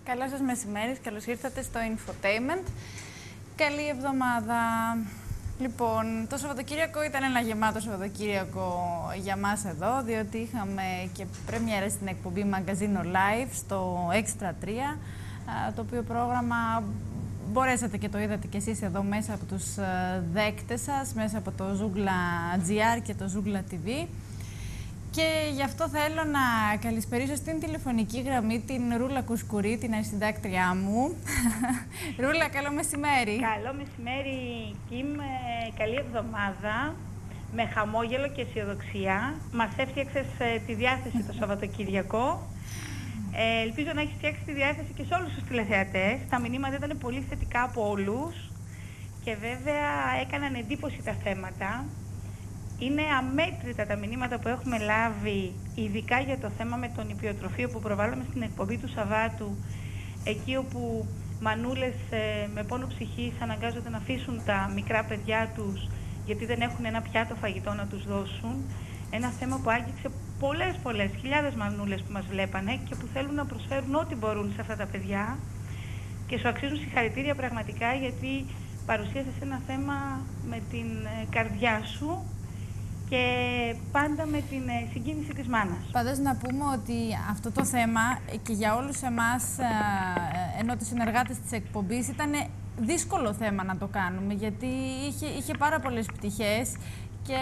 Καλό σας μεσημέρι, καλώς ήρθατε στο Infotainment. Καλή εβδομάδα. Λοιπόν, το Σαββατοκύριακο ήταν ένα γεμάτο Σαββατοκύριακο για μας εδώ, διότι είχαμε και πρεμιέρα στην εκπομπή Μαγκαζίνο Live στο Extra 3, το οποίο πρόγραμμα μπορέσατε και το είδατε κι εσείς εδώ μέσα από τους δέκτες σας, μέσα από το Zoogla GR και το Zoogla TV. Και γι' αυτό θέλω να καλησπερίσω στην τηλεφωνική γραμμή την Ρούλα Κουσκουρή, την αρχισυντάκτριά μου. Ρούλα, καλό μεσημέρι. Καλό μεσημέρι, Κιμ. Καλή εβδομάδα. Με χαμόγελο και αισιοδοξία. Μας έφτιαξες τη διάθεση το Σαββατοκύριακο. Ελπίζω να έχεις φτιάξει τη διάθεση και σε όλους τους τηλεθεατές. Τα μηνύματα ήταν πολύ θετικά από όλους. Και βέβαια έκαναν εντύπωση τα θέματα. Είναι αμέτρητα τα μηνύματα που έχουμε λάβει, ειδικά για το θέμα με τον υπιοτροφείο που προβάλαμε στην εκπομπή του Σαββάτου, εκεί όπου μανούλες με πόνο ψυχής αναγκάζονται να αφήσουν τα μικρά παιδιά τους γιατί δεν έχουν ένα πιάτο φαγητό να τους δώσουν. Ένα θέμα που άγγιξε πολλές χιλιάδες μανούλες που μας βλέπανε και που θέλουν να προσφέρουν ό,τι μπορούν σε αυτά τα παιδιά και σου αξίζουν συγχαρητήρια πραγματικά, γιατί παρουσίασες ένα θέμα με την καρδιά σου και πάντα με την συγκίνηση της μάνας. Πάντως να πούμε ότι αυτό το θέμα και για όλους εμάς, ενώ τους συνεργάτες της εκπομπής, ήταν δύσκολο θέμα να το κάνουμε, γιατί είχε πάρα πολλές πτυχές και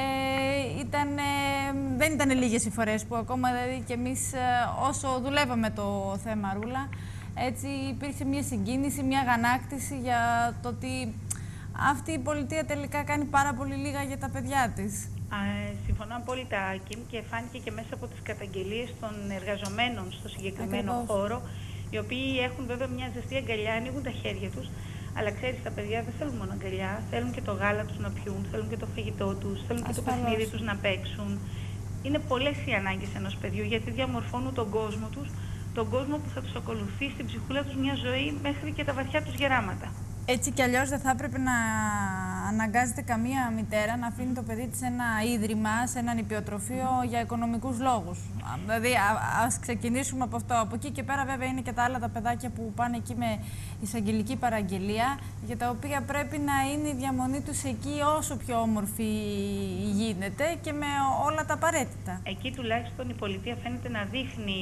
δεν ήταν λίγες οι φορές που ακόμα, δηλαδή, και εμείς όσο δουλεύαμε το θέμα, Ρούλα, έτσι υπήρχε μια συγκίνηση, μια αγανάκτηση για το ότι αυτή η πολιτεία τελικά κάνει πάρα πολύ λίγα για τα παιδιά της. Συμφωνώ απόλυτα, Κιμ, και φάνηκε και μέσα από τις καταγγελίες των εργαζομένων στο συγκεκριμένο χώρο, οι οποίοι έχουν βέβαια μια ζεστή αγκαλιά, ανοίγουν τα χέρια τους, αλλά ξέρεις, τα παιδιά δεν θέλουν μόνο αγκαλιά, θέλουν και το γάλα τους να πιούν, θέλουν και το φαγητό τους, θέλουν και το παιχνίδι τους να παίξουν. Είναι πολλές οι ανάγκες ενός παιδιού, γιατί διαμορφώνουν τον κόσμο τους, τον κόσμο που θα τους ακολουθεί στην ψυχούλα τους μια ζωή μέχρι και τα βαθιά τους γεράματα. Έτσι κι αλλιώς δεν θα έπρεπε να αναγκάζεται καμία μητέρα να αφήνει το παιδί της σε ένα ίδρυμα, σε ένα νηπιοτροφείο για οικονομικούς λόγους. Δηλαδή, ας ξεκινήσουμε από αυτό. Από εκεί και πέρα, βέβαια, είναι και τα άλλα τα παιδάκια που πάνε εκεί με εισαγγελική παραγγελία, για τα οποία πρέπει να είναι η διαμονή τους εκεί όσο πιο όμορφη γίνεται και με όλα τα απαραίτητα. Εκεί τουλάχιστον η πολιτεία φαίνεται να δείχνει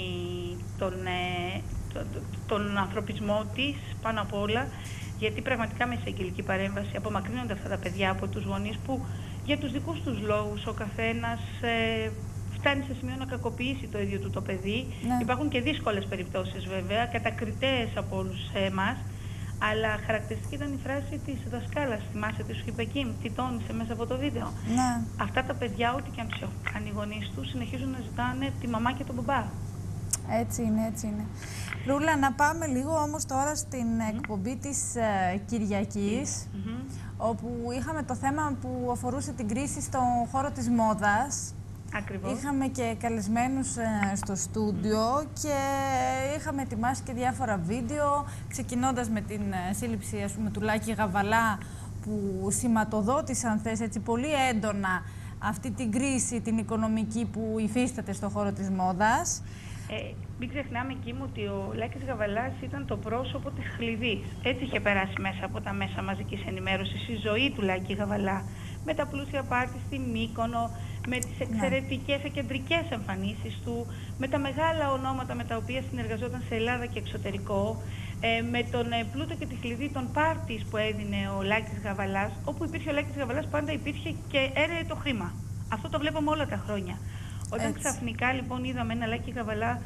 τον ανθρωπισμό της πάνω απ' όλα. Γιατί πραγματικά με εισαγγελική παρέμβαση απομακρύνονται αυτά τα παιδιά από τους γονείς που για τους δικούς τους λόγους ο καθένας φτάνει σε σημείο να κακοποιήσει το ίδιο του το παιδί. Ναι. Υπάρχουν και δύσκολες περιπτώσεις βέβαια, κατακριτές από όλους εμάς, αλλά χαρακτηριστική ήταν η φράση της δασκάλας. Θυμάσαι τι σου είπε εκεί, τι τόνισε μέσα από το βίντεο. Ναι. Αυτά τα παιδιά, ό,τι και αν τους έχουν κάνει οι γονείς τους, συνεχίζουν να ζητάνε τη μαμά και τον μπαμπά. Έτσι είναι, έτσι είναι. Ρούλα, να πάμε λίγο όμως τώρα στην εκπομπή της Κυριακής, όπου είχαμε το θέμα που αφορούσε την κρίση στον χώρο της μόδας. Ακριβώς. Είχαμε και καλεσμένους στο στούντιο και είχαμε ετοιμάσει και διάφορα βίντεο, ξεκινώντας με την σύλληψη, ας πούμε, του Λάκη Γαβαλά, που σηματοδότησαν, έτσι, πολύ έντονα αυτή την κρίση, την οικονομική που υφίσταται στον χώρο της μόδας. Μην ξεχνάμε, Κίμ, ότι ο Λάκης Γαβαλάς ήταν το πρόσωπο της χλειδής. Έτσι είχε περάσει μέσα από τα μέσα μαζικής ενημέρωσης η ζωή του Λάκη Γαβαλά. Με τα πλούσια πάρτι στη Μύκονο, με τις εξαιρετικές εκεντρικές εμφανίσεις του, με τα μεγάλα ονόματα με τα οποία συνεργαζόταν σε Ελλάδα και εξωτερικό, με τον πλούτο και τη χλειδί των πάρτις που έδινε ο Λάκης Γαβαλάς. Όπου υπήρχε ο Λάκης Γαβαλάς, πάντα υπήρχε και έρεε το χρήμα. Αυτό το βλέπουμε όλα τα χρόνια. Όταν ξαφνικά λοιπόν είδαμε ένα Λάκη Γαβαλά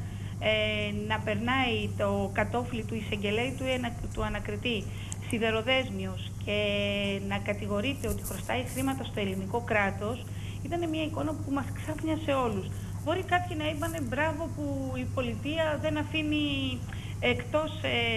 να περνάει το κατόφλι του εισαγγελέη του ανακριτή σιδεροδέσμιος και να κατηγορείται ότι χρωστάει χρήματα στο ελληνικό κράτος, ήταν μια εικόνα που μας ξάφνιασε όλους. Μπορεί κάποιοι να είπανε μπράβο που η πολιτεία δεν αφήνει εκτός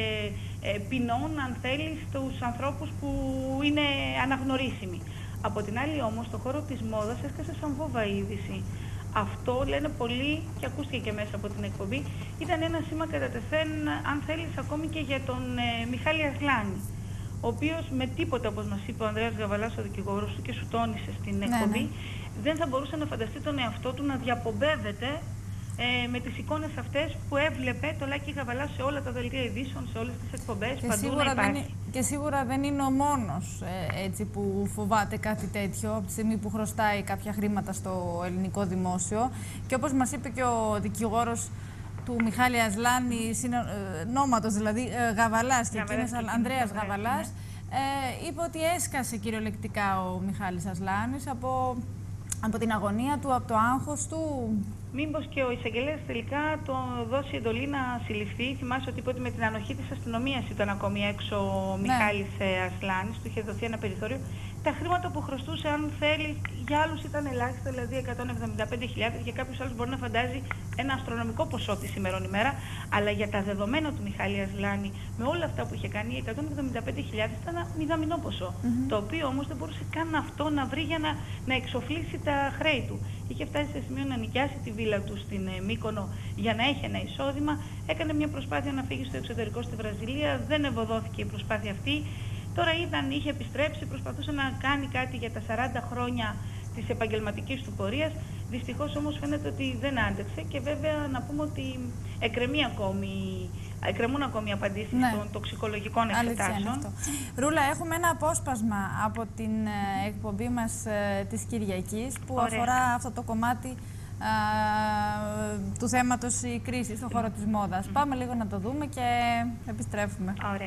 ποινών, αν θέλει, στους ανθρώπους που είναι αναγνωρίσιμοι. Από την άλλη όμως, στο χώρο της μόδας έσκασε σαν βόμβα η είδηση. Αυτό λένε πολλοί και ακούστηκε και μέσα από την εκπομπή. Ήταν ένα σήμα κατά τεθέν, αν θέλεις, ακόμη και για τον Μιχάλη Ασλάνη, ο οποίος με τίποτα, όπως μας είπε ο Ανδρέας Γαβαλάς, ο δικηγόρος του, και σου τόνισε στην εκπομπή, δεν θα μπορούσε να φανταστεί τον εαυτό του να διαπομπεύεται με τις εικόνες αυτές που έβλεπε το Λάκη Γαβαλά σε όλα τα δελτία ειδήσεων, σε όλες τις εκπομπές, παντού να υπάρχει. Και σίγουρα δεν είναι ο μόνος έτσι, που φοβάται κάτι τέτοιο από τη στιγμή που χρωστάει κάποια χρήματα στο ελληνικό δημόσιο. Και όπως μας είπε και ο δικηγόρος του Μιχάλη Ασλάνη, νόματος δηλαδή, Γαβαλάς και εκείνος Ανδρέας Γαβαλάς, είπε ότι έσκασε κυριολεκτικά ο Μιχάλης Ασλάνης από την αγωνία του, από το άγχος του. Μήπως και ο εισαγγελέας τελικά το δώσει εντολή να συλληφθεί? Θυμάσαι ότι είπε ότι με την ανοχή της αστυνομίας ήταν ακόμη έξω ο Μιχάλης Ασλάνης, του είχε δοθεί ένα περιθώριο. Τα χρήματα που χρωστούσε, αν θέλει, για άλλους ήταν ελάχιστα, δηλαδή 175.000, για κάποιους άλλους μπορεί να φαντάζει ένα αστρονομικό ποσό τη σήμερον ημέρα, αλλά για τα δεδομένα του Μιχάλη Ασλάνη, με όλα αυτά που είχε κάνει, οι 175.000 ήταν ένα μηδαμινό ποσό, το οποίο όμως δεν μπορούσε καν αυτό να βρει για να εξοφλήσει τα χρέη του. Είχε φτάσει σε σημείο να νοικιάσει τη βίλα του στην Μύκονο για να έχει ένα εισόδημα, έκανε μια προσπάθεια να φύγει στο εξωτερικό στη Βραζιλία, δεν ευωδόθηκε η προσπάθεια αυτή. Τώρα είχε επιστρέψει, προσπαθούσε να κάνει κάτι για τα 40 χρόνια της επαγγελματικής του πορείας. Δυστυχώς όμως φαίνεται ότι δεν άντεξε και βέβαια να πούμε ότι εκκρεμούν ακόμη απαντήσεις των τοξικολογικών εξετάσεων. Ρούλα, έχουμε ένα απόσπασμα από την εκπομπή μας της Κυριακής που αφορά αυτό το κομμάτι του θέματος η κρίση στον χώρο της μόδας. Πάμε λίγο να το δούμε και επιστρέφουμε. Ωραία.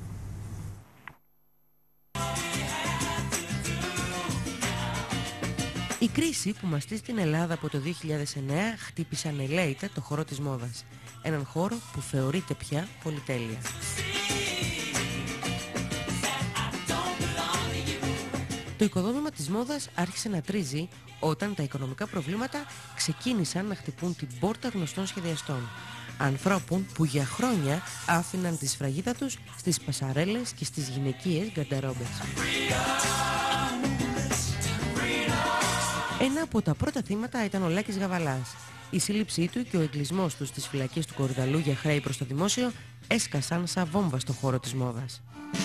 Η κρίση που μαστεί στην Ελλάδα από το 2009 χτύπησε ανελαίητα το χώρο της μόδας. Έναν χώρο που θεωρείται πια πολυτέλεια. Το οικοδόμημα της μόδας άρχισε να τρίζει όταν τα οικονομικά προβλήματα ξεκίνησαν να χτυπούν την πόρτα γνωστών σχεδιαστών. Ανθρώπων που για χρόνια άφηναν τη σφραγίδα τους στις πασαρέλες και στις γυναικείες γκαρνταρόμπες. Ένα από τα πρώτα θύματα ήταν ο Λάκης Γαβαλάς. Η σύλληψή του και ο εγκλεισμός του στις φυλακές του Κορυδαλού για χρέη προς το δημόσιο έσκασαν σαν βόμβα στο χώρο της μόδας.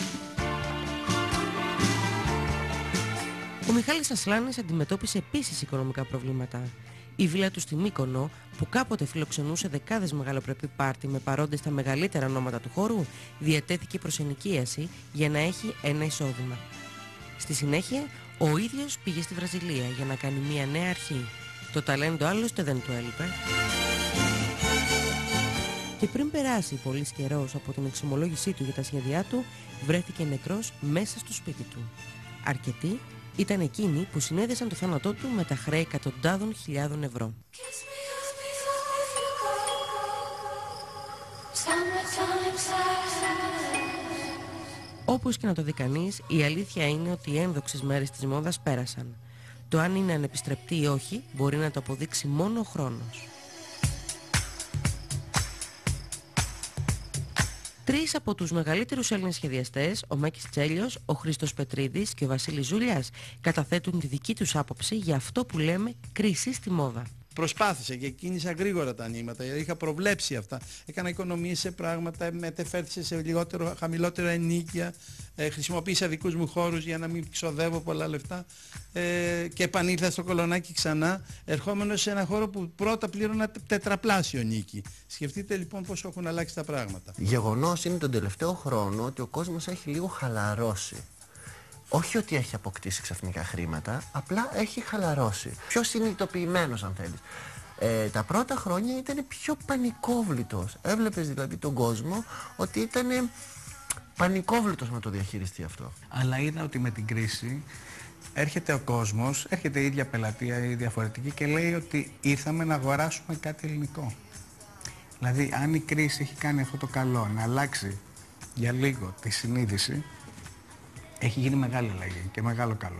Ο Μιχάλης Ασλάνης αντιμετώπισε επίσης οικονομικά προβλήματα. Η βίλα του στη Μύκονο, που κάποτε φιλοξενούσε δεκάδες μεγαλοπρεπή πάρτι με παρόντες τα μεγαλύτερα ονόματα του χώρου, διατέθηκε προς ενοικίαση για να έχει ένα εισόδημα. Στη συνέχεια, ο ίδιος πήγε στη Βραζιλία για να κάνει μια νέα αρχή. Το ταλέντο άλλωστε δεν του έλειπε. Και πριν περάσει πολύς καιρός από την εξομολόγησή του για τα σχέδιά του, βρέθηκε νεκρός μέσα στο σπίτι του. Αρκετοί ήταν εκείνοι που συνέδεσαν το θάνατό του με τα χρέη εκατοντάδων χιλιάδων ευρώ. Όπως και να το δει κανείς, η αλήθεια είναι ότι οι ένδοξες μέρες της μόδας πέρασαν. Το αν είναι ανεπιστρεπτή ή όχι μπορεί να το αποδείξει μόνο ο χρόνος. Τρεις από τους μεγαλύτερους Έλληνες σχεδιαστές, ο Μάκης Τσέλιος, ο Χρήστος Πετρίδης και ο Βασίλης Ζούλιας, καταθέτουν τη δική τους άποψη για αυτό που λέμε κρίση στη μόδα. Προσπάθησα και κίνησα γρήγορα τα ανοίγματα, είχα προβλέψει αυτά. Έκανα οικονομίες σε πράγματα, μετεφέρθησα σε χαμηλότερα ενίκια, χρησιμοποίησα δικούς μου χώρους για να μην ξοδεύω πολλά λεφτά και επανήλθα στο Κολονάκι ξανά, ερχόμενος σε ένα χώρο που πρώτα πλήρωνα τετραπλάσιο νίκη. Σκεφτείτε λοιπόν πόσο έχουν αλλάξει τα πράγματα. Γεγονός είναι τον τελευταίο χρόνο ότι ο κόσμος έχει λίγο χαλαρώσει. Όχι ότι έχει αποκτήσει ξαφνικά χρήματα, απλά έχει χαλαρώσει. Πιο συνειδητοποιημένος αν θέλεις. Τα πρώτα χρόνια ήταν πιο πανικόβλητος. Έβλεπες δηλαδή τον κόσμο ότι ήταν πανικόβλητος να το διαχειριστεί αυτό. Αλλά είδα ότι με την κρίση έρχεται ο κόσμος, έρχεται η ίδια πελατεία ή διαφορετική και λέει ότι ήρθαμε να αγοράσουμε κάτι ελληνικό. Δηλαδή αν η κρίση έχει κάνει αυτό το καλό, να αλλάξει για λίγο τη συνείδηση, έχει γίνει μεγάλη αλλαγή και μεγάλο καλό.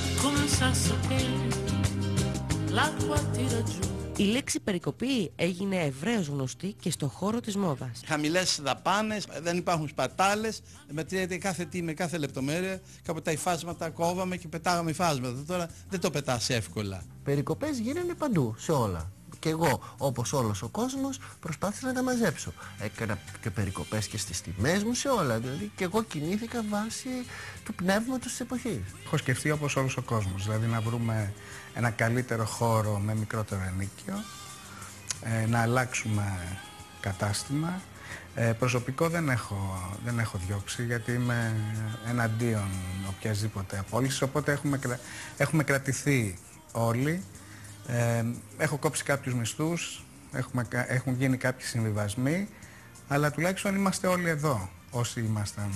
Η λέξη περικοπή έγινε ευρέως γνωστή και στο χώρο της μόδας. Χαμηλές δαπάνες, δεν υπάρχουν σπατάλες, μετριέται κάθε τι με κάθε λεπτομέρεια. Κάποτε τα υφάσματα κόβαμε και πετάγαμε υφάσματα. Τώρα δεν το πετάς εύκολα. Περικοπές γίνανε παντού, σε όλα. Και εγώ, όπως όλος ο κόσμος, προσπάθησα να τα μαζέψω. Έκανα και περικοπές και στις τιμές μου, σε όλα. Δηλαδή και εγώ κινήθηκα βάσει του πνεύματος της εποχής. Έχω σκεφτεί όπως όλος ο κόσμος, δηλαδή να βρούμε ένα καλύτερο χώρο με μικρότερο ενίκιο, να αλλάξουμε κατάστημα. Προσωπικό δεν έχω διώξει, γιατί είμαι εναντίον οποιασδήποτε απόλυσης, οπότε έχουμε κρατηθεί όλοι. Έχω κόψει κάποιους μισθούς, έχουν γίνει κάποιοι συμβιβασμοί, αλλά τουλάχιστον είμαστε όλοι εδώ, όσοι ήμασταν.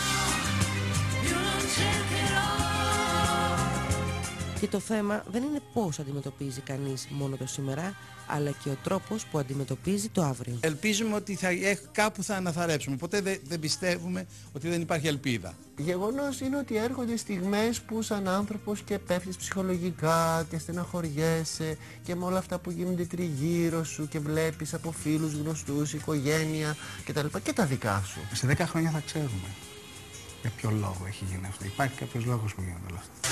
Και το θέμα δεν είναι πώς αντιμετωπίζει κανείς μόνο το σήμερα, αλλά και ο τρόπος που αντιμετωπίζει το αύριο. Ελπίζουμε ότι κάπου θα αναθαρέψουμε. Ποτέ δεν πιστεύουμε ότι δεν υπάρχει ελπίδα. Γεγονός είναι ότι έρχονται στιγμές που σαν άνθρωπος και πέφτεις ψυχολογικά και στεναχωριέσαι και με όλα αυτά που γίνονται τριγύρω σου και βλέπεις από φίλους, γνωστούς, οικογένεια κτλ. Και τα δικά σου. Σε 10 χρόνια θα ξέρουμε για ποιο λόγο έχει γίνει αυτό. Υπάρχει κάποιος λόγος που γίνονται όλα αυτά.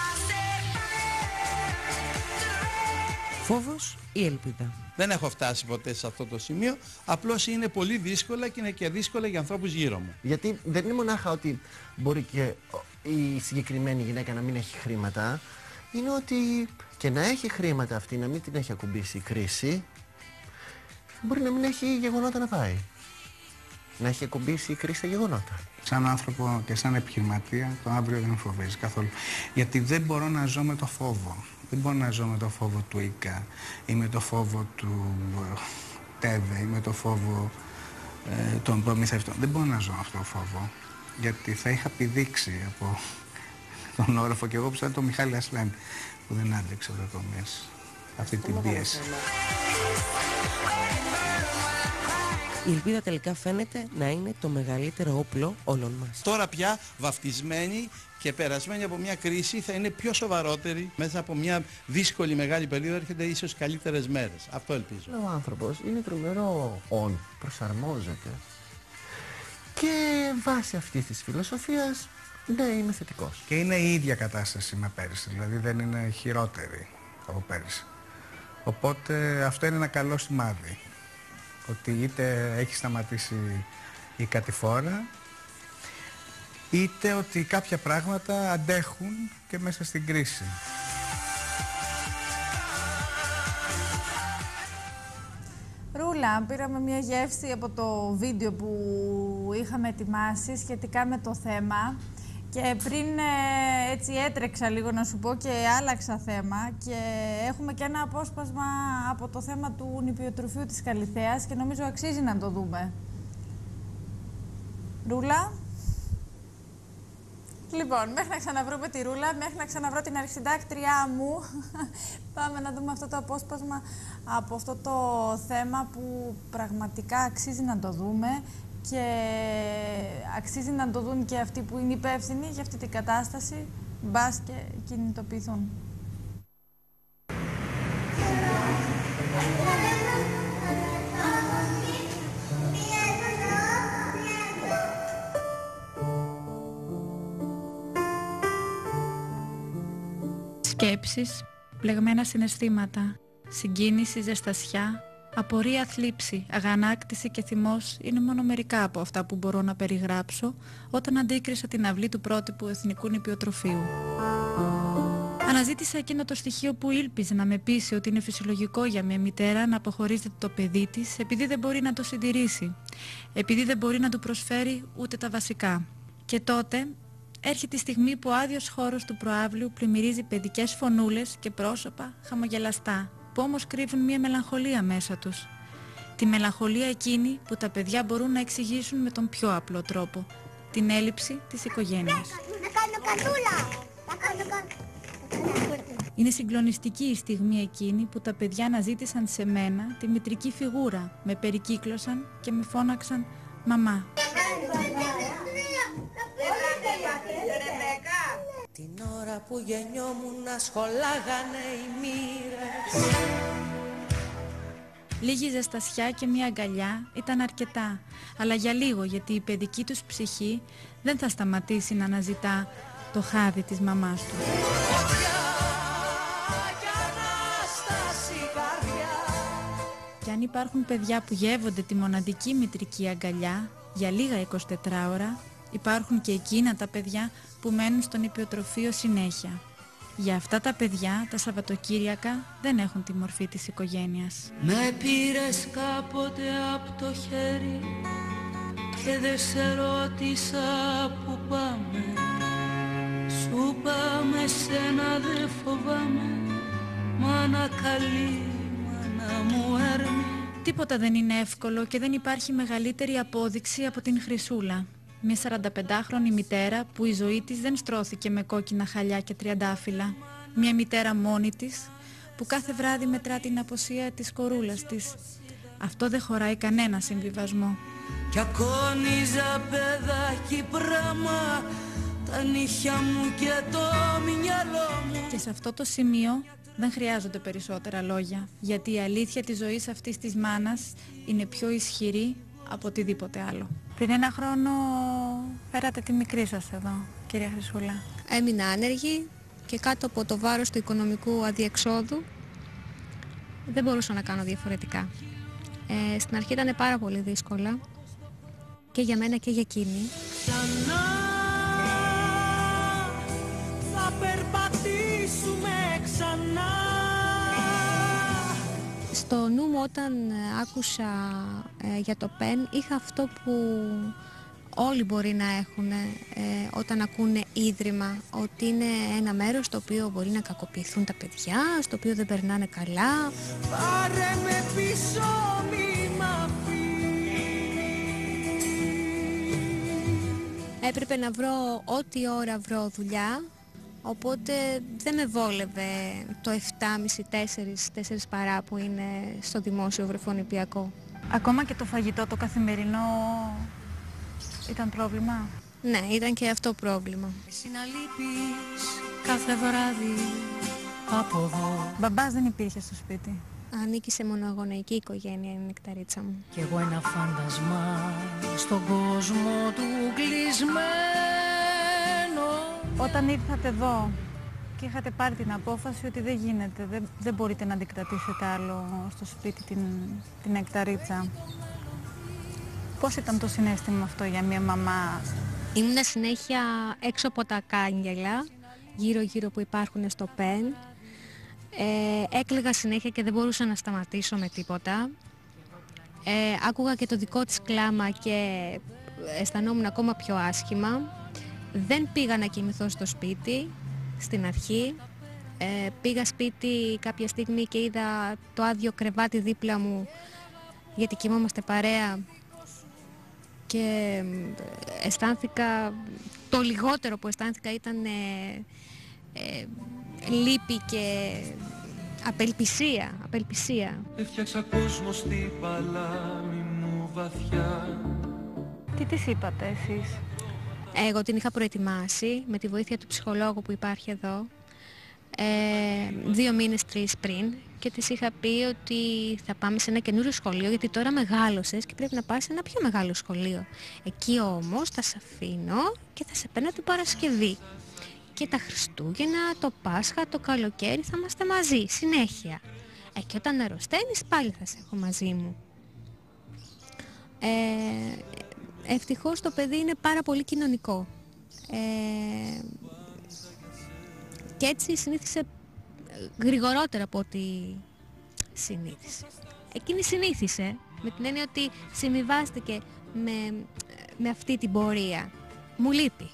Φόβος ή ελπίδα? Δεν έχω φτάσει ποτέ σε αυτό το σημείο. Απλώς είναι πολύ δύσκολα και είναι και δύσκολα για ανθρώπους γύρω μου. Γιατί δεν είναι μονάχα ότι μπορεί και η συγκεκριμένη γυναίκα να μην έχει χρήματα. Είναι ότι και να έχει χρήματα αυτή, να μην την έχει ακουμπήσει η κρίση, μπορεί να μην έχει γεγονότα να πάει. Να έχει ακουμπήσει η κρίση τα γεγονότα. Σαν άνθρωπο και σαν επιχειρηματία, το αύριο δεν με φοβίζει καθόλου. Γιατί δεν μπορώ να ζω με το φόβο. Δεν μπορώ να ζω με το φόβο του ΙΚΑ ή με το φόβο του ΤΕΒΕ ή με το φόβο των προμηθευτών. Δεν μπορώ να ζω αυτό το φόβο, γιατί θα είχα πηδήξει από τον όροφο και εγώ που σαν τον Μιχάλη Ασλάνη, που δεν άντεξε αυτή την πίεση. Η ελπίδα τελικά φαίνεται να είναι το μεγαλύτερο όπλο όλων μας. Τώρα πια βαφτισμένοι και περασμένοι από μια κρίση θα είναι πιο σοβαρότεροι. Μέσα από μια δύσκολη μεγάλη περίοδο έρχονται ίσως καλύτερες μέρες. Αυτό ελπίζω. Ο άνθρωπος είναι τρομερό προσαρμόζεται. Και βάσει αυτής της φιλοσοφίας, ναι, είμαι θετικός. Και είναι η ίδια κατάσταση με πέρυσι, δηλαδή δεν είναι χειρότερη από πέρυσι. Οπότε αυτό είναι ένα καλό σημάδι. Ότι είτε έχει σταματήσει η κατηφόρα, είτε ότι κάποια πράγματα αντέχουν και μέσα στην κρίση. Ρούλα, πήραμε μια γεύση από το βίντεο που είχαμε ετοιμάσει σχετικά με το θέμα και πριν έτσι έτρεξα λίγο να σου πω και άλλαξα θέμα και έχουμε και ένα απόσπασμα από το θέμα του νηπιοτροφείου της Καλιθέας και νομίζω αξίζει να το δούμε. Ρούλα. Λοιπόν, μέχρι να ξαναβρούμε τη Ρούλα, μέχρι να ξαναβρω την αρχισυντάκτριά μου, πάμε να δούμε αυτό το απόσπασμα από αυτό το θέμα που πραγματικά αξίζει να το δούμε και αξίζει να το δουν και αυτοί που είναι υπεύθυνοι για αυτή την κατάσταση, μπας και κινητοποιηθούν. Σκέψεις, πλεγμένα συναισθήματα, συγκίνηση, ζεστασιά, απορία, θλίψη, αγανάκτηση και θυμός είναι μόνο μερικά από αυτά που μπορώ να περιγράψω όταν αντίκρισα την αυλή του πρότυπου εθνικού νηπιοτροφείου. Αναζήτησα εκείνο το στοιχείο που ήλπιζε να με πείσει ότι είναι φυσιολογικό για μια μητέρα να αποχωρίζεται το παιδί της επειδή δεν μπορεί να το συντηρήσει, επειδή δεν μπορεί να του προσφέρει ούτε τα βασικά. Και τότε έρχεται η στιγμή που ο άδειος χώρος του προαύλιου πλημμυρίζει παιδικές φωνούλες και πρόσωπα χαμογελαστά, που όμως κρύβουν μια μελαγχολία μέσα τους. Τη μελαγχολία εκείνη που τα παιδιά μπορούν να εξηγήσουν με τον πιο απλό τρόπο, την έλλειψη της οικογένειας. Να κάνω κανούλα! Είναι συγκλονιστική η στιγμή εκείνη που τα παιδιά αναζήτησαν σε μένα τη μητρική φιγούρα, με περικύκλωσαν και με φώναξαν «Μαμά». Την ώρα που γεννιόμουν να σχολάγανε οι μοίρες. Λίγη ζεστασιά και μια αγκαλιά ήταν αρκετά, αλλά για λίγο, γιατί η παιδική τους ψυχή δεν θα σταματήσει να αναζητά το χάδι της μαμάς του. Και αν υπάρχουν παιδιά που γεύονται τη μοναδική μητρική αγκαλιά για λίγα 24 ώρα, υπάρχουν και εκείνα τα παιδιά που μένουν στο νηπιοτροφείο συνέχεια. Για αυτά τα παιδιά τα Σαββατοκύριακα δεν έχουν τη μορφή της οικογένειας. Με πήρες κάποτε από το χέρι και δεν σε ρώτησα που πάμε. Σου πάμε σένα δεν φοβάμαι, μάνα καλή, μάνα μου έρμη. Τίποτα δεν είναι εύκολο και δεν υπάρχει μεγαλύτερη απόδειξη από την Χρυσούλα. Μια 45χρονη μητέρα που η ζωή της δεν στρώθηκε με κόκκινα χαλιά και τριαντάφυλλα. Μια μητέρα μόνη της που κάθε βράδυ μετρά την αποσία της κορούλας της. Αυτό δεν χωράει κανένα συμβιβασμό. Κι ακόνιζα παιδάκι πράμα, τα νύχια μου και το μυαλό μου. Και σε αυτό το σημείο δεν χρειάζονται περισσότερα λόγια, γιατί η αλήθεια της ζωής αυτής της μάνας είναι πιο ισχυρή από οτιδήποτε άλλο. Πριν ένα χρόνο φέρατε τη μικρή σας εδώ, κυρία Χρυσούλα. Έμεινα άνεργη και κάτω από το βάρος του οικονομικού αδιεξόδου δεν μπορούσα να κάνω διαφορετικά. Στην αρχή ήταν πάρα πολύ δύσκολα και για μένα και για εκείνη. Ξανά θα περπατήσουμε ξανά. Στο νου μου όταν άκουσα για το ΠΕΝ είχα αυτό που όλοι μπορεί να έχουν όταν ακούνε ίδρυμα, ότι είναι ένα μέρος στο οποίο μπορεί να κακοποιηθούν τα παιδιά, στο οποίο δεν περνάνε καλά. Πάρε με πίσω, μη μ' Έπρεπε να βρω ό,τι ώρα βρω δουλειά, οπότε δεν με βόλευε το 7.30-4 παρά που είναι στο δημόσιο βρεφονιπιακό. Ακόμα και το φαγητό, το καθημερινό, ήταν πρόβλημα? Ναι, ήταν και αυτό πρόβλημα. Εσύ να λείπεις κάθε βράδυ από εδώ. Μπαμπάς δεν υπήρχε στο σπίτι? Ανήκει σε μονογονεϊκή οικογένεια η νεκταρίτσα μου. Κι εγώ ένα φάντασμα στον κόσμο του κλεισμένο. Όταν ήρθατε εδώ και είχατε πάρει την απόφαση ότι δεν γίνεται, δεν μπορείτε να αντικρατήσετε άλλο στο σπίτι την νεκταρίτσα, πώς ήταν το συναίσθημα αυτό για μια μαμά? Ήμουνα συνέχεια έξω από τα κάγκελα, γύρω-γύρω που υπάρχουν στο ΠΕΝ. Έκλαιγα συνέχεια και δεν μπορούσα να σταματήσω με τίποτα. Άκουγα και το δικό της κλάμα και αισθανόμουν ακόμα πιο άσχημα. Δεν πήγα να κοιμηθώ στο σπίτι στην αρχή. Πήγα σπίτι κάποια στιγμή και είδα το άδειο κρεβάτι δίπλα μου, γιατί κοιμόμαστε παρέα, και αισθάνθηκα, το λιγότερο που αισθάνθηκα ήταν λύπη και απελπισία. Έφτιαξα κόσμο στην παλάμη μου βαθιά. Τι της είπατε εσείς? Εγώ την είχα προετοιμάσει με τη βοήθεια του ψυχολόγου που υπάρχει εδώ 2 μήνες, 3 πριν, και της είχα πει ότι θα πάμε σε ένα καινούριο σχολείο, γιατί τώρα μεγάλωσες και πρέπει να πας σε ένα πιο μεγάλο σχολείο. Εκεί όμως θα σε αφήνω και θα σε παίρνω την Παρασκευή. Και τα Χριστούγεννα, το Πάσχα, το καλοκαίρι θα είμαστε μαζί, συνέχεια. Και όταν αρρωσταίνεις πάλι θα σε έχω μαζί μου. Ευτυχώς το παιδί είναι πάρα πολύ κοινωνικό. Και έτσι συνήθισε γρηγορότερα από ό,τι συνήθισε. Εκείνη συνήθισε, με την έννοια ότι συμβιβάστηκε με αυτή την πορεία. Μου λείπει.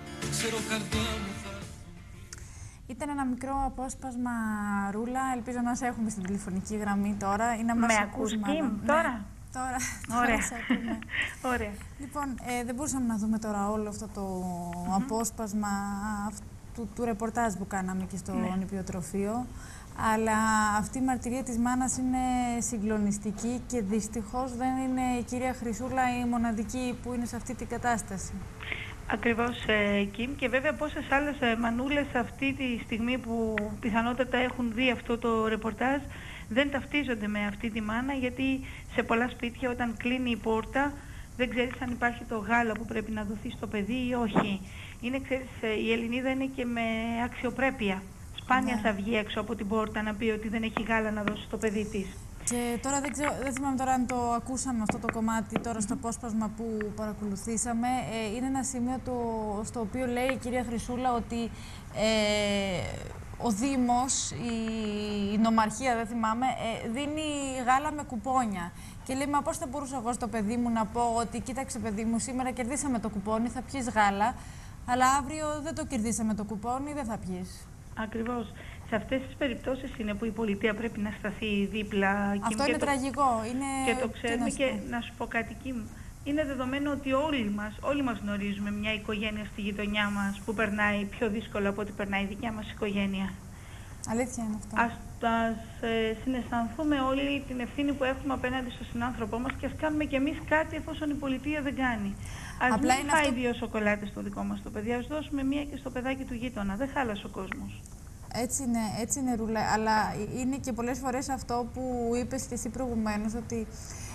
Ήταν ένα μικρό απόσπασμα, Ρούλα. Ελπίζω να σε έχουμε στην τηλεφωνική γραμμή τώρα. Ή να μας ακούς τώρα. Ναι, τώρα. Ωραία. Ωραία. Λοιπόν, δεν μπορούσαμε να δούμε τώρα όλο αυτό το απόσπασμα του ρεπορτάζ που κάναμε και στο νηπιοτροφείο. Αλλά αυτή η μαρτυρία της μάνας είναι συγκλονιστική και δυστυχώς δεν είναι η κυρία Χρυσούλα η μοναδική που είναι σε αυτή την κατάσταση. Ακριβώς, Κιμ, και βέβαια πόσες άλλες μανούλες αυτή τη στιγμή που πιθανότατα έχουν δει αυτό το ρεπορτάζ δεν ταυτίζονται με αυτή τη μάνα, γιατί σε πολλά σπίτια όταν κλείνει η πόρτα δεν ξέρεις αν υπάρχει το γάλα που πρέπει να δοθεί στο παιδί ή όχι. Είναι, ξέρεις, η Ελληνίδα είναι και με αξιοπρέπεια. Σπάνια θα βγει έξω από την πόρτα να πει ότι δεν έχει γάλα να δώσει στο παιδί της. Και τώρα δεν θυμάμαι τώρα αν το ακούσαμε αυτό το κομμάτι τώρα στο απόσπασμα που παρακολουθήσαμε. Είναι ένα σημείο στο οποίο λέει η κυρία Χρυσούλα ότι ο Δήμος, η νομαρχία, δεν θυμάμαι, δίνει γάλα με κουπόνια. Και λέει, μα πώς θα μπορούσα εγώ στο παιδί μου να πω ότι κοίταξε παιδί μου, σήμερα κερδίσαμε το κουπόνι, θα πιείς γάλα, αλλά αύριο δεν το κερδίσαμε το κουπόνι, δεν θα πιείς. Ακριβώς. Σε αυτές τις περιπτώσεις είναι που η πολιτεία πρέπει να σταθεί δίπλα. Αυτό είναι τραγικό. Και το ξέρουμε και να σου πω κάτι, Κιμ. Είναι δεδομένο ότι όλοι μας γνωρίζουμε μια οικογένεια στη γειτονιά μας που περνάει πιο δύσκολα από ό,τι περνάει η δικιά μας οικογένεια. Αλήθεια είναι αυτό. Ας συναισθανθούμε όλοι την ευθύνη που έχουμε απέναντι στον συνάνθρωπό μας και ας κάνουμε κι εμείς κάτι εφόσον η πολιτεία δεν κάνει. Ας μην φάει 2 σοκολάτες στο δικό μας το παιδί, ας δώσουμε μία και στο παιδάκι του γείτονα. Δεν χάλασε ο κόσμος. Έτσι είναι Ρούλα, αλλά είναι και πολλές φορές αυτό που είπες και εσύ προηγουμένως, ότι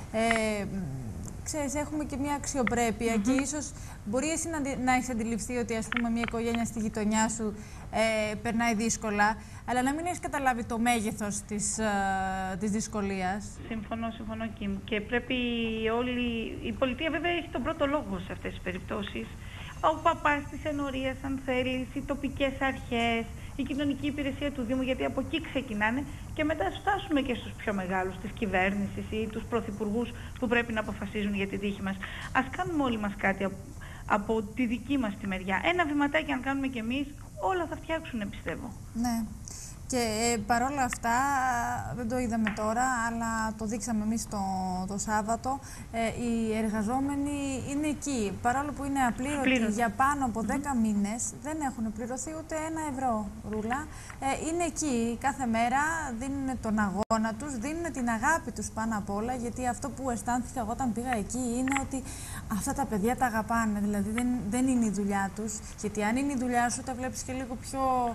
ξέρεις, έχουμε και μια αξιοπρέπεια και ίσως μπορεί εσύ να έχεις αντιληφθεί ότι ας πούμε μια οικογένεια στη γειτονιά σου περνάει δύσκολα, αλλά να μην έχεις καταλάβει το μέγεθος της δυσκολίας. Συμφωνώ, Κιμ. Και πρέπει η πολιτεία βέβαια έχει τον πρώτο λόγο σε αυτές τις περιπτώσεις. Ο παπάς της ενορίας, αν θέλεις, οι τοπικές αρχές, η κοινωνική υπηρεσία του Δήμου, γιατί από εκεί ξεκινάνε και μετά φτάσουμε και στους πιο μεγάλους της κυβέρνησης ή τους πρωθυπουργούς που πρέπει να αποφασίζουν για την τύχη μας. Ας κάνουμε όλοι μας κάτι από τη δική μας τη μεριά. Ένα βηματάκι αν κάνουμε κι εμείς, όλα θα φτιάξουν, πιστεύω. Ναι. Και παρόλα αυτά, δεν το είδαμε τώρα, αλλά το δείξαμε εμείς το Σάββατο, οι εργαζόμενοι είναι εκεί. Παρόλο που είναι απλήρωτοι για πάνω από 10 μήνες, δεν έχουν πληρωθεί ούτε 1 ευρώ, Ρούλα. Είναι εκεί κάθε μέρα, δίνουν τον αγώνα τους, δίνουν την αγάπη τους πάνω απ' όλα, γιατί αυτό που αισθάνθηκα εγώ όταν πήγα εκεί είναι ότι αυτά τα παιδιά τα αγαπάνε, δηλαδή δεν είναι η δουλειά τους, γιατί αν είναι η δουλειά σου, τα βλέπεις και λίγο πιο...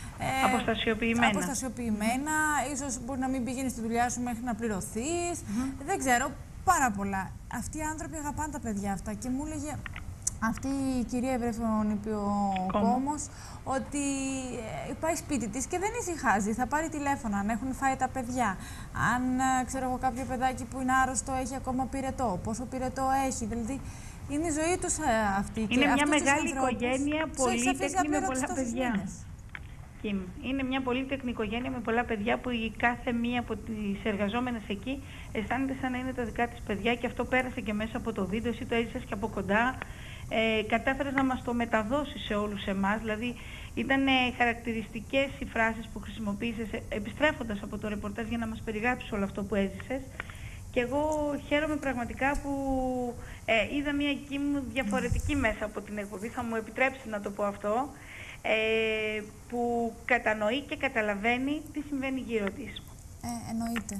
αποστασιοποιημένα, ίσως μπορεί να μην πηγαίνεις στη δουλειά σου μέχρι να πληρωθείς, δεν ξέρω, πάρα πολλά. Αυτοί οι άνθρωποι αγαπάνε τα παιδιά αυτά και μου έλεγε αυτή η κυρία Ευρεφονιπιοκόμος ότι πάει σπίτι της και δεν ησυχάζει, θα πάρει τηλέφωνο αν έχουν φάει τα παιδιά, αν ξέρω εγώ κάποιο παιδάκι που είναι άρρωστο έχει ακόμα πυρετό, πόσο πυρετό έχει, δηλαδή είναι η ζωή τους αυτή. Είναι μια μεγάλη οικογένεια, πολύτεκνη με πολλά παιδιά. Είναι μια πολύτεκνη οικογένεια με πολλά παιδιά που η κάθε μία από τις εργαζόμενες εκεί αισθάνεται σαν να είναι τα δικά της παιδιά και αυτό πέρασε και μέσα από το βίντεο, εσύ το έζησες και από κοντά. Κατάφερες να μας το μεταδώσεις σε όλους εμάς, δηλαδή ήταν χαρακτηριστικές οι φράσεις που χρησιμοποίησες επιστρέφοντας από το ρεπορτάζ για να μας περιγράψεις όλο αυτό που έζησες. Και εγώ χαίρομαι πραγματικά που είδα μια εκεί μου διαφορετική μέσα από την εκπομπή, θα μου επιτρέψει να το πω αυτό, που κατανοεί και καταλαβαίνει τι συμβαίνει γύρω της. Εννοείται.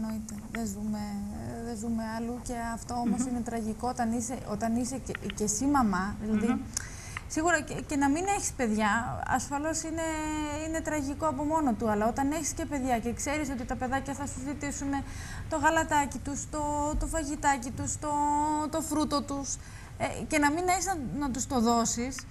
Δεν ζούμε αλλού και αυτό όμως είναι τραγικό όταν είσαι και εσύ μαμά, δηλαδή σίγουρα και να μην έχεις παιδιά, ασφαλώς είναι τραγικό από μόνο του, αλλά όταν έχεις και παιδιά και ξέρεις ότι τα παιδάκια θα σου ζητήσουν το γαλατάκι τους, το φαγητάκι τους, το φρούτο τους και να μην έχεις να τους το δώσεις,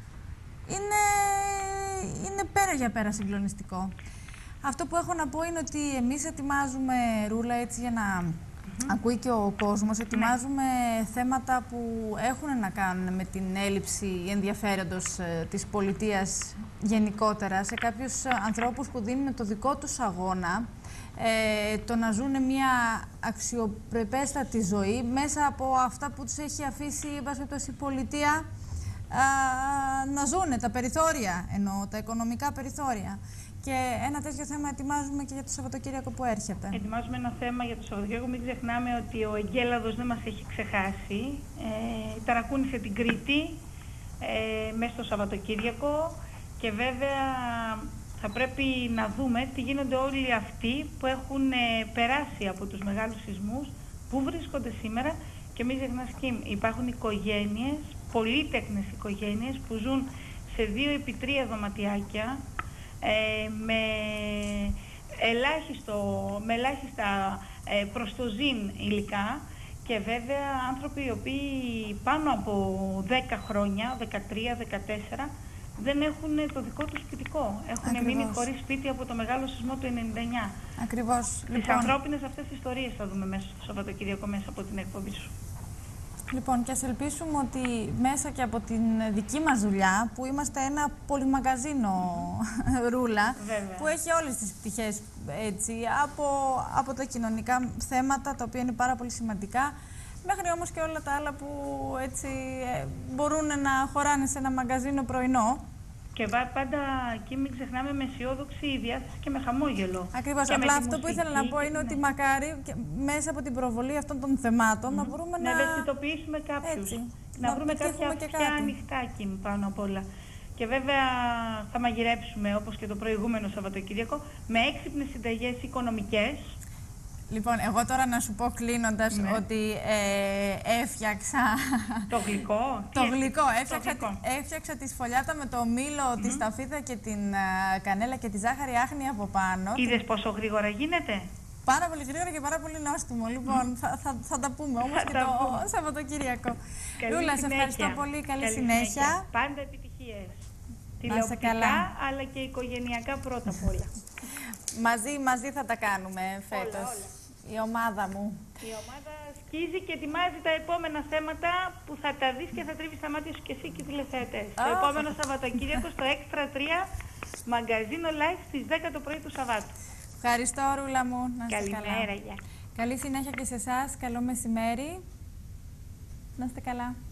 είναι πέρα για πέρα συγκλονιστικό. Αυτό που έχω να πω είναι ότι εμείς ετοιμάζουμε, Ρούλα, έτσι για να ακούει και ο κόσμος, ετοιμάζουμε θέματα που έχουν να κάνουν με την έλλειψη ενδιαφέροντος της πολιτείας γενικότερα σε κάποιους ανθρώπους που δίνουν το δικό τους αγώνα, το να ζουν μια αξιοπρεπέστατη ζωή μέσα από αυτά που τους έχει αφήσει η πολιτεία να ζουνε, τα περιθώρια, εννοώ, τα οικονομικά περιθώρια. Και ένα τέτοιο θέμα ετοιμάζουμε και για το Σαββατοκύριακο που έρχεται. Ετοιμάζουμε ένα θέμα για το Σαββατοκύριακο. Μην ξεχνάμε ότι ο εγκέλαδος δεν μας έχει ξεχάσει. Ταρακούνησε την Κρήτη μέσα στο Σαββατοκύριακο και βέβαια θα πρέπει να δούμε τι γίνονται όλοι αυτοί που έχουν περάσει από τους μεγάλους σεισμούς, πού βρίσκονται σήμερα και μην ξεχνάς, Κιμ, υπάρχουν οικογένειες, πολύτεκνες οικογένειες που ζουν σε 2 επί 3 δωματιάκια με ελάχιστα προστοζήν υλικά και βέβαια άνθρωποι οι οποίοι πάνω από 10 χρόνια, 13, 14, δεν έχουν το δικό τους σπιτικό. Έχουν μείνει χωρίς σπίτι από το μεγάλο σεισμό του 99. Ακριβώς. Τις ανθρώπινες αυτές τις ιστορίες θα δούμε μέσα στο Σαββατοκύριακο, μέσα από την εκπομπή σου. Λοιπόν, και ας ελπίσουμε ότι μέσα και από την δική μας δουλειά, που είμαστε ένα πολυμαγαζίνο Ρούλα, που έχει όλες τις πτυχές, έτσι, από τα κοινωνικά θέματα, τα οποία είναι πάρα πολύ σημαντικά, μέχρι όμως και όλα τα άλλα που έτσι μπορούν να χωράνε σε ένα μαγαζίνο πρωινό. Και πάντα εκεί μην ξεχνάμε με αισιόδοξη διάθεση και με χαμόγελο. Ακριβώς. Απλά αυτό που ήθελα να πω είναι ότι μακάρι και μέσα από την προβολή αυτών των θεμάτων να μπορούμε να ευαισθητοποιήσουμε κάποιους. Να βρούμε κάποια αυτιά ανοιχτάκι πάνω απ' όλα. Και βέβαια θα μαγειρέψουμε, όπως και το προηγούμενο Σαββατοκύριακο, με έξυπνες συνταγές οικονομικές. Λοιπόν, εγώ τώρα να σου πω κλείνοντας ότι έφτιαξα... Το γλυκό? Το γλυκό. Έφτιαξα τη σφολιάτα με το μήλο, τη σταφίδα και την κανέλα και τη ζάχαρη άχνη από πάνω. Είδες πόσο γρήγορα γίνεται? Πάρα πολύ γρήγορα και πάρα πολύ νόστιμο. Λοιπόν, θα τα πούμε όμως και το Σαββατοκύριακο. Ρούλα, σε ευχαριστώ πολύ. Καλή συνέχεια. Πάντα επιτυχίες. Τηλεοπτικά, αλλά και οικογενειακά πρώτα απ' όλα. Μαζί θα τα κάνουμε φέτος. Όλα. Η ομάδα μου. Η ομάδα σκίζει και ετοιμάζει τα επόμενα θέματα που θα τα δεις και θα τρίβεις τα μάτια σου και εσύ και οι τηλεθεατές. Το επόμενο Σαββατοκύριακο στο Extra 3 Μαγκαζίνο Live στις 10 το πρωί του Σαββάτου. Ευχαριστώ, Ρούλα μου. Να είστε καλά. Καλημέρα, γεια. Καλή συνέχεια και σε εσάς. Καλό μεσημέρι. Να είστε καλά.